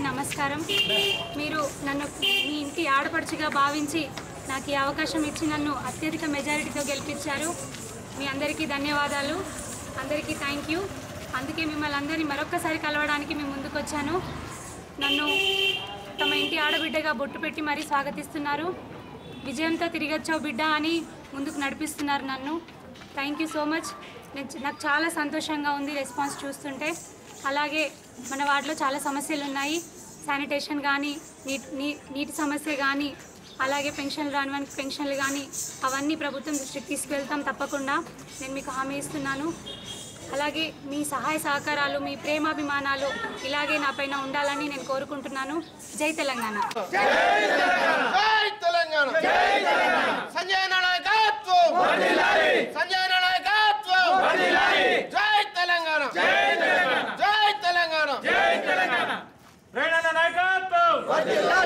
నమస్కారం. మీరు నన్ను మీ ఇంటి ఆడపడుచుగా భావించి నాకు ఈ అవకాశం ఇచ్చి నన్ను అత్యధిక మెజారిటీతో గెలిపించారు. మీ అందరికీ ధన్యవాదాలు. అందరికీ థ్యాంక్ యూ. అందుకే మిమ్మల్ని అందరినీ మరొక్కసారి కలవడానికి మేము ముందుకు వచ్చాను. నన్ను తమ ఇంటి ఆడబిడ్డగా బొట్టు పెట్టి మరీ స్వాగతిస్తున్నారు. విజయంతో తిరిగొచ్చావు బిడ్డ అని ముందుకు నడిపిస్తున్నారు నన్ను. Thank you so much. నాకు చాలా సంతోషంగా ఉంది రెస్పాన్స్ చూస్తుంటే. అలాగే మన వార్డులో చాలా సమస్యలు ఉన్నాయి. శానిటేషన్ కానీ, నీటి సమస్య కానీ, అలాగే పెన్షన్లు రానివానికి పెన్షన్లు కానీ, అవన్నీ ప్రభుత్వం దృష్టికి తీసుకువెళ్తాం తప్పకుండా. నేను మీకు హామీ ఇస్తున్నాను. అలాగే మీ సహాయ సహకారాలు, మీ ప్రేమాభిమానాలు ఇలాగే నా పైన ఉండాలని నేను కోరుకుంటున్నాను. జై తెలంగాణ. నాయకత్వం